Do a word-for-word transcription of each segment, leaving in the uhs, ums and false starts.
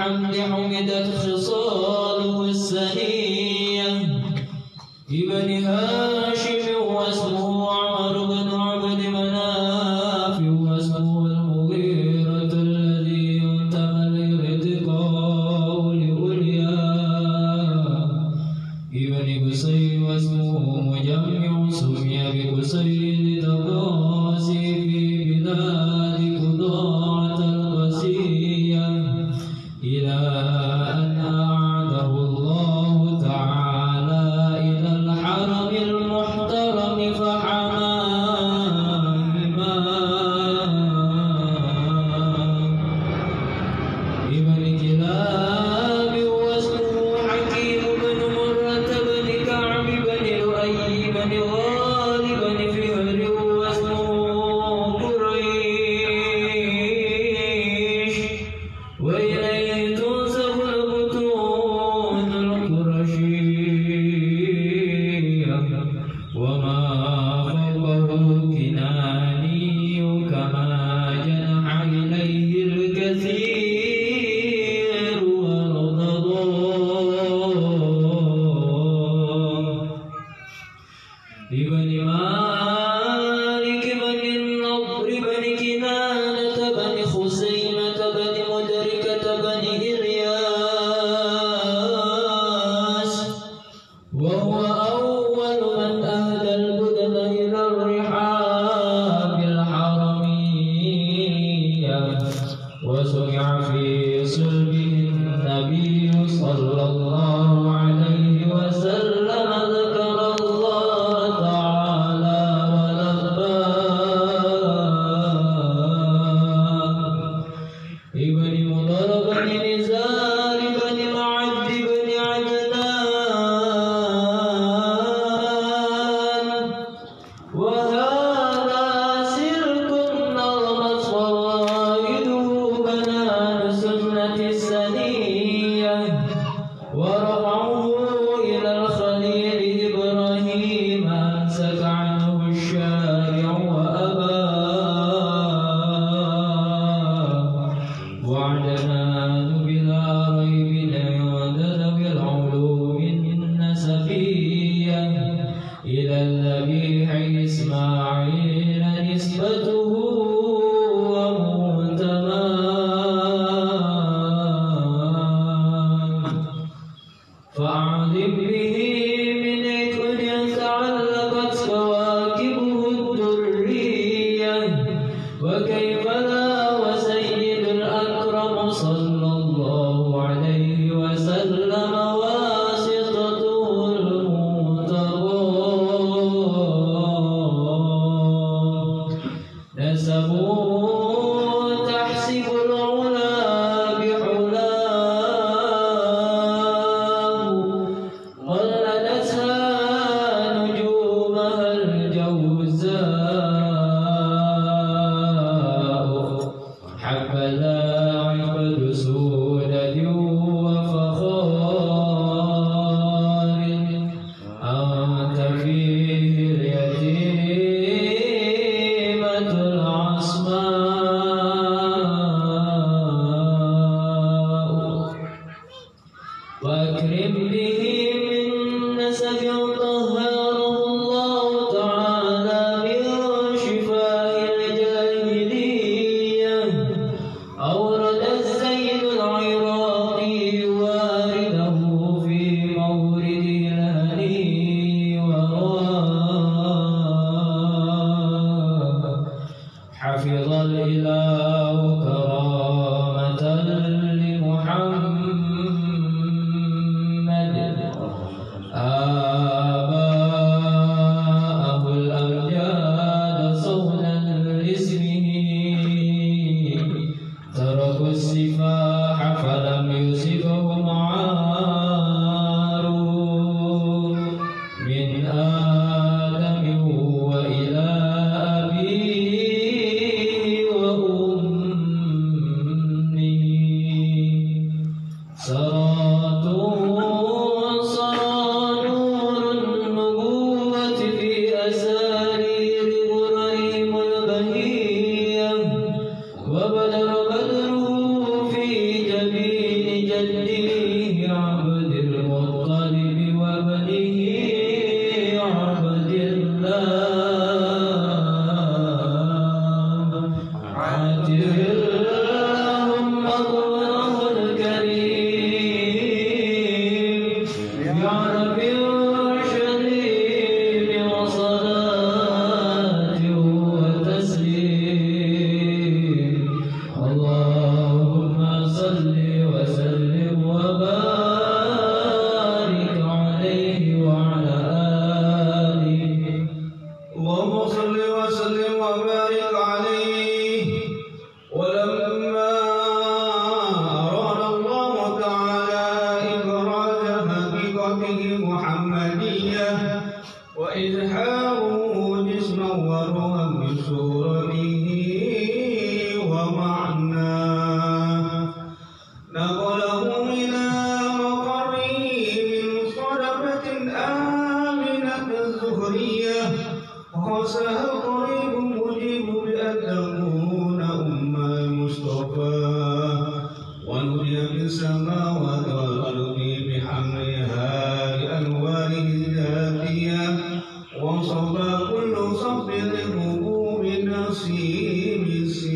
الحمد حمدت خصاله السنية ابن هاشم واسمه عمرو بن عبد مناف واسمه المغيرة الذي ينتمى الارتقاء لأولياء ابن قصي واسمه مجمع سمي بقصي لتقاسي في بلاد قضاعة القسية إلى أن أعاده الله تعالى إلى الحرم المحترم فحماهما ابن كلاب واسمه حكيم بن مرة بن كعب بن لؤي بن غالب بن فهر واسمه قريش وإليه تنسب البطون القرشية وما فوقه كناني كما جنح إليه الكثير وارتضاه ابن مالك بن النضر بن كنانة بن خزيمة بن مدركة بن إلياس وهو أول من أهدى البدن إلى الرحاب الحرمية وسمع في صلبه النبي صلى الله عليه وسلم ذكر الله تعالى ولباه ابن مضر بن نزار بن معد بن عدنان وهذا سلك نظمت فوائده بنان سنة السنية ورفعه إلى الخليل إبراهيم أمسك عنه الشارع وأباه وعدنان بلا ريب عندنا بالعلوم النسبية إلى الذبيح إسماعيل نسبته ومنتماه فأعذب به من كل تعلقت كواكبه الدرية وكيف لا وسيد الأكرم صلى الله عليه وسلم واسطته المنتظر نسبوا تحسب العلا بحلاه قلدتها نجومها الجوزاء حبذا عقد سودة وفخار أنت فيه اليتيمة العصماء وأكرم به من نسب طهره الله تعالى من شفاء الجاهلية أورد الزين العراقي وارده في مورده الهني وراه حفظ الإله كرامة لمحمد آباءه الأمجاد صونا لاسمه تركوا السفاح فلم يصبهم عار من آدم وإلى أبيه وأمه سراتهم صار نور النبوة في أسارير إبراهيم البهية وبدر بدره في جبين وإزحاره جسما وروحا بصورته ومعناه نقله إلى مقره من صدفة آمنة زهرية وخصها القريب مجيب بأن تكون أم المصطفى ونودي في السماوات والأرض بحملها لأنواره الذاتية وصفى كل صف لحبوب نصيب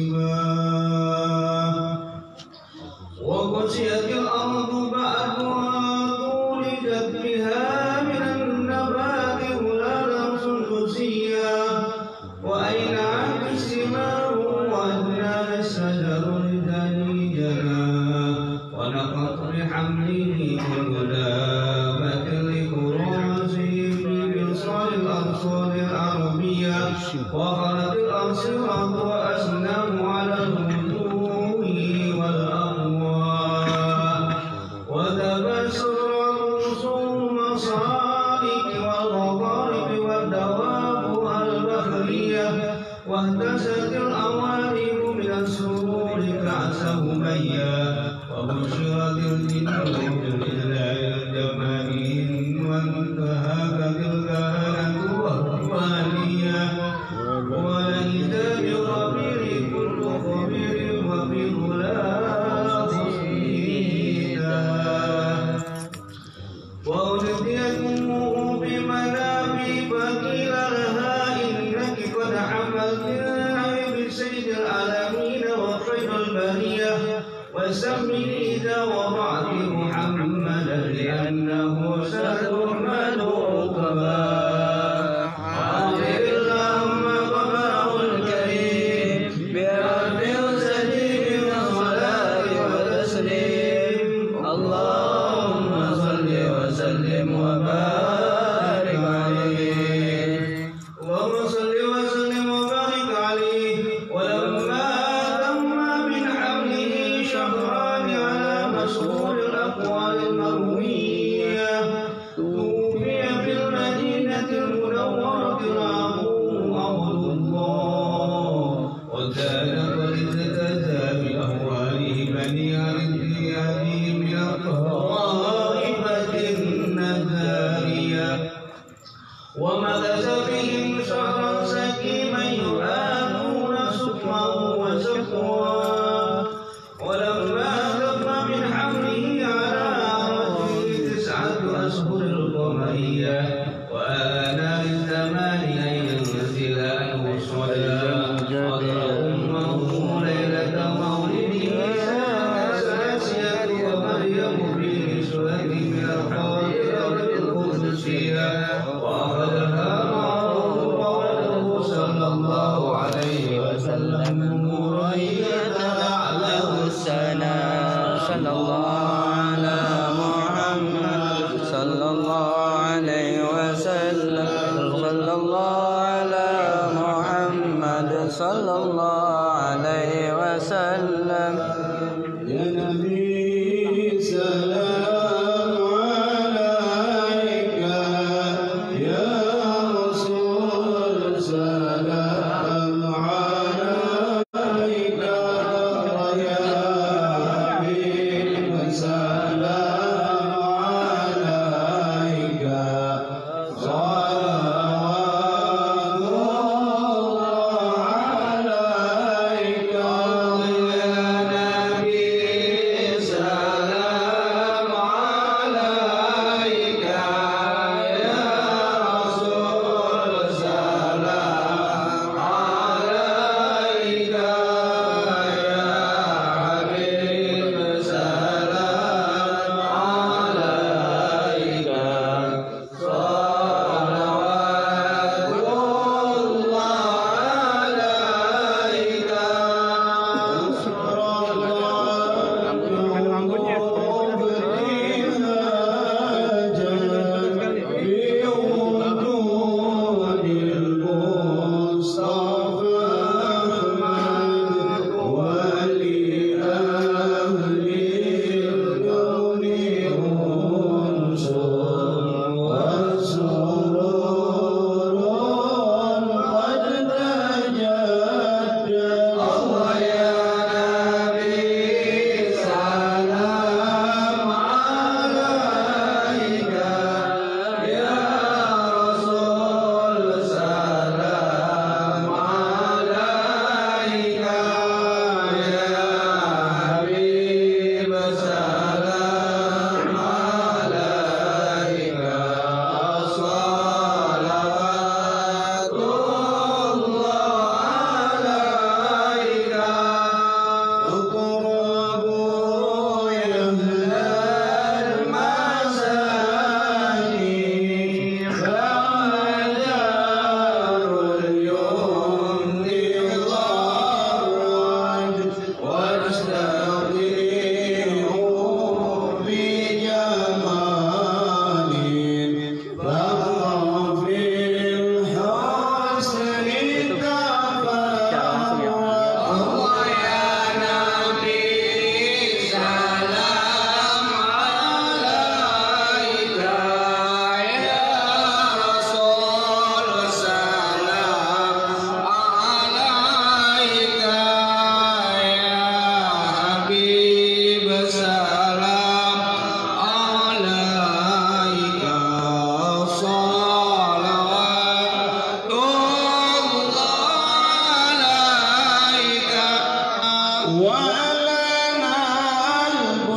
السباع وقسيت الأرض بعدها طولدت بها من النبات غلالا سندسيا وأينعت الثمار وأدنى الشجر الدنيجنا ونقت بحمله كلابة لكراسه في بصار الأبصار العربية وخلت الأبصرة وأسلم على الوجوه والأموال وتبسر رسوم المصائب والمضارب والدواب البحرية واهتزت الأواني من السرور كأسه ميا وبشرت الجن بالإذلال الجمالين وانتهكت الكهنة والرهبانية وليس بخبير كل خبير وفي غلاف صيدا وألقيت أمه بمنامي فقيل لها إنك قد حملت العيب سيد العالمين وخير البرية وسمي إذا وضعت محمدا لأنه ستحمل ركبا وأعطر اللهم قبره الكريم بألف سليم من الصلاة والتسليم اللهم صل وسلم وبارك عليه اللهم صل وسلم وبارك عليه ولما تم من حمله شهران على مشهور الأقوال المروية توفي في المدينة المنورة أبوه عبد الله وكان قد اهتدى بأهواله بني عرضيانه من الطائفة النذارية ومكث بهم شهرا سكيما يؤانون سكمه وسقواه ولما تم من حمله على رجله تسعة أشهر القمرية وآن للزمان أن ينزل عنه الصلاة حضر أمه ليلة مولده ساسية ومريم في سورة من الحاضرة القدسية وأخذها معه قوله صلى الله عليه وسلم نورا يتلألأ السلام صلى الله على محمد صلى الله عليه وسلم صلى الله على محمد صلى الله عليه وسلم يا نبي سلام عليك يا رسول سلام عليك يا حبيب سلام عليك صلوات الله عليك يا نبي سلام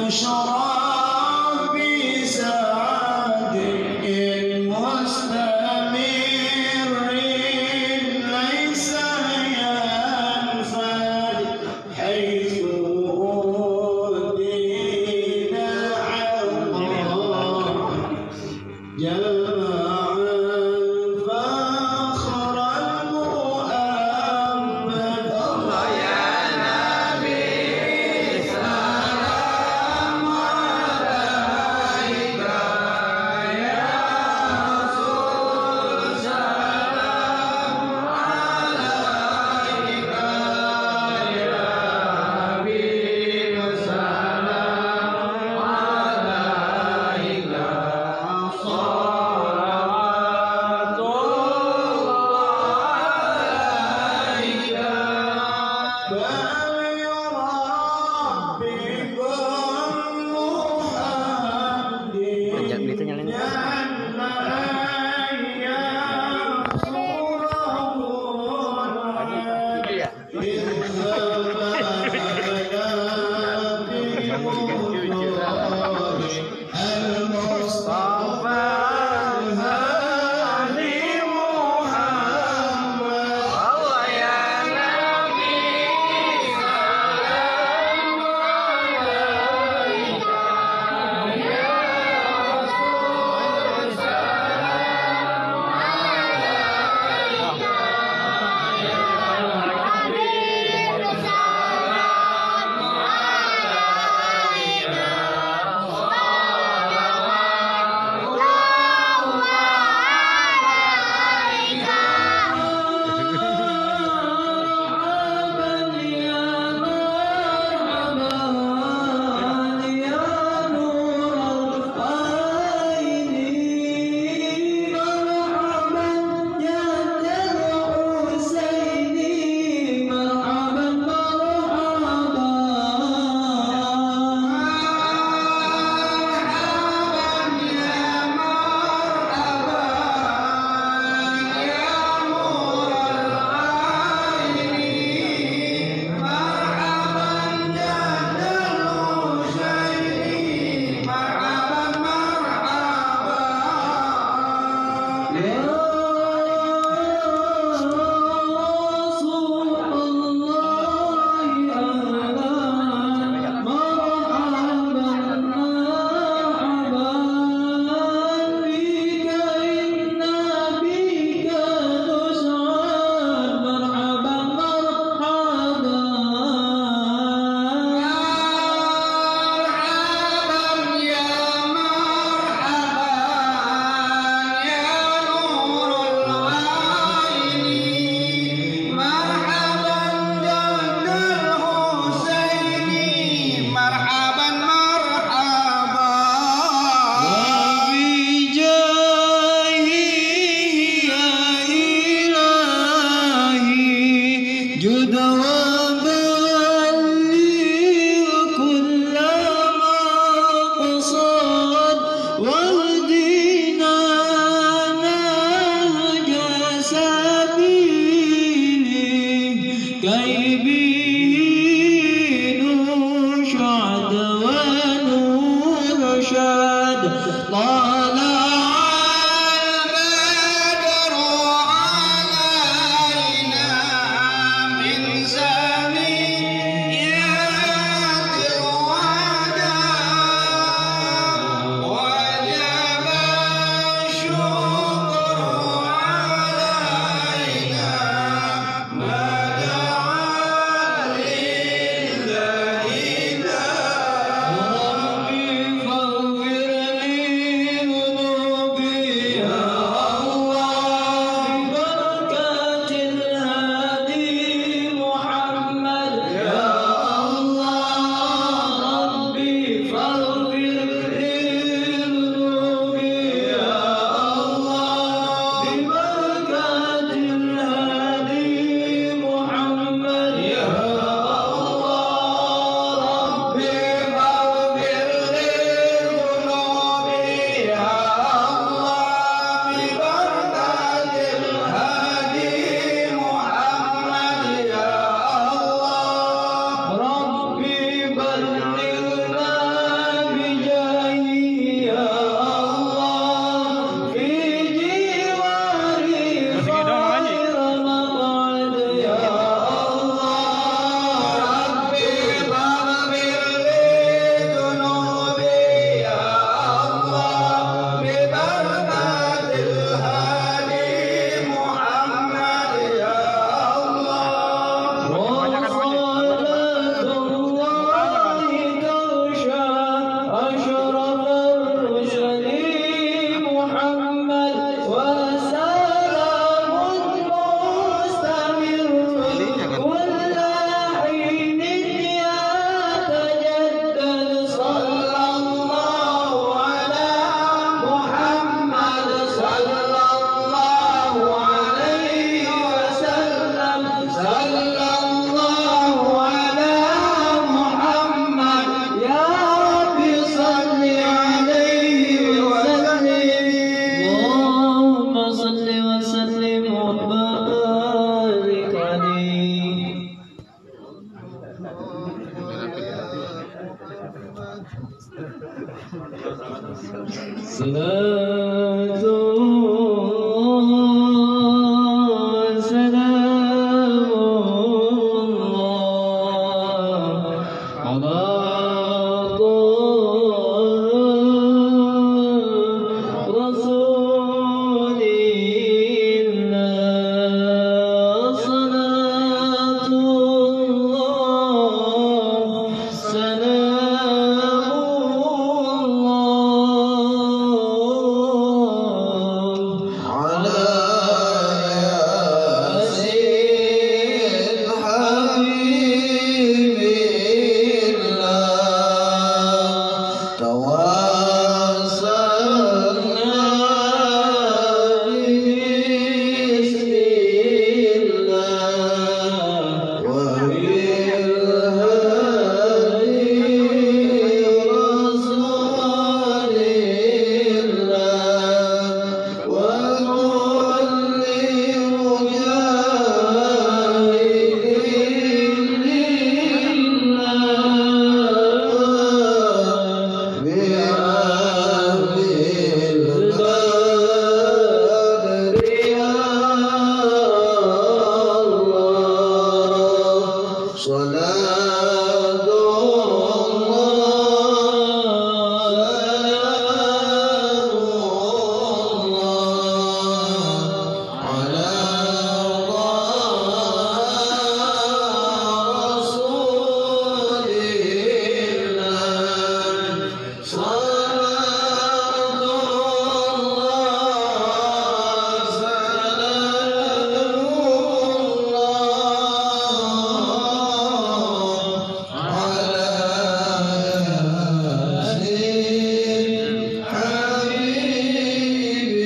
كي به نشع دوام صلاة وسلام الله على رسول الله صلاة الله سلام الله على ياسين حبيب الله تواصلنا ببسم الله وبالهدي رسول الله وكل مجاهد لله بأهل البدر يا الله صلاة الله على رسول الله صلاة الله سلام الله على ياسين حبيب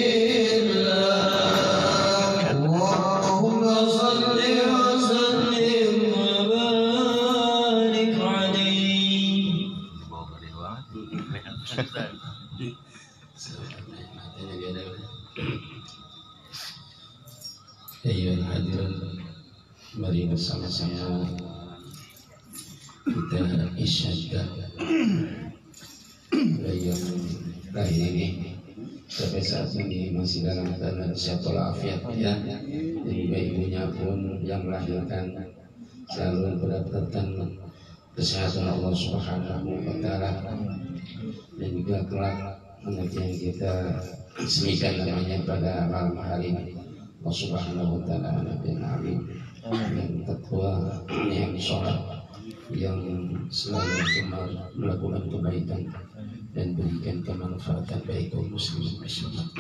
الله اللهم صل وسلم وبارك عليه Ayo hadirin, mari bersama-sama kita isyaddah yang lahir ini sampai saat ini masih dalam keadaan sehat walafiat ya. Jadi ibunya pun yang melahirkan selalu mendapatkan kesehatan Allah Subhanahu wa taala, dan juga kelak anak yang kita semikan namanya pada malam hari ini. Allah Subhanahu wa taala anak yang alim, yang takwa, yang sholat, yang selalu gemar melakukan kebaikan dan berikan kemanfaatan baik kaum muslimin muslimat.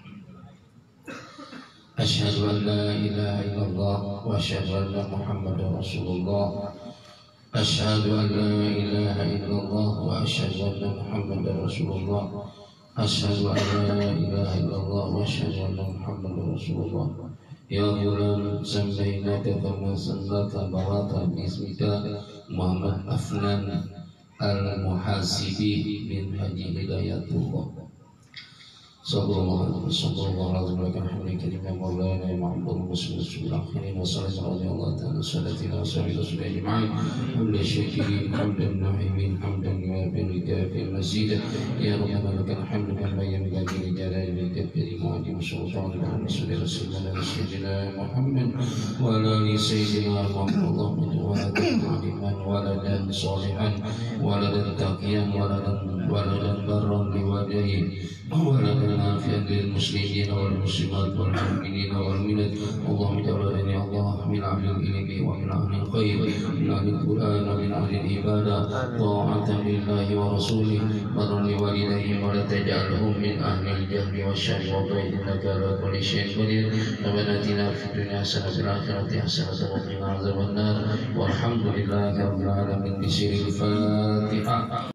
Asyhadu an la ilaha illallah wa asyhadu anna Muhammadar Rasulullah. Asyhadu an la ilaha illallah wa asyhadu anna Muhammadar Rasulullah. Asyhadu an la ilaha illallah wa asyhadu anna Muhammadar Rasulullah. Ya ghulam sammainaka kama sallata barata bismika Muhammad Afnan Al-Muhasibi bin Haji Hidayatullah. Sallallahu alaihi wa sallam kalimah maulana Muhammad Rasulullah akhirin wa sallallahu ta'ala salatina wa sallallahu alaihi wa sallam hamdan syakirin hamdan na'imin hamdan yuwafiqu kafil mazid ya rabbana lakal hamdu kama yanbaghi li jalali karim wa ajim sultan rasulullah sayyidina Muhammad wa ala ali sayyidina Muhammad wa ala aliman waladan salihan waladan taqiyan waladan waladan barran liwajhihi waladan nafi'an lil muslimin wal muslimat wal mu'minin wal mu'minat. Allahumma ja'alna ya Allah min ahli ilmi wa min ahli khair, min ahli Qur'an wa min ahli ibadah, ta'atan lillahi wa rasulih, barran li walidayhim wa la taj'alhum min ahli al-jahli wa syarri wa dhayyi innaka ala kulli syai'in qadir. Rabbana atina fid dunya hasanah wa fil akhirati hasanah wa qina adzaban nar. Walhamdulillahi rabbil alamin. Bismillahirrahmanirrahim.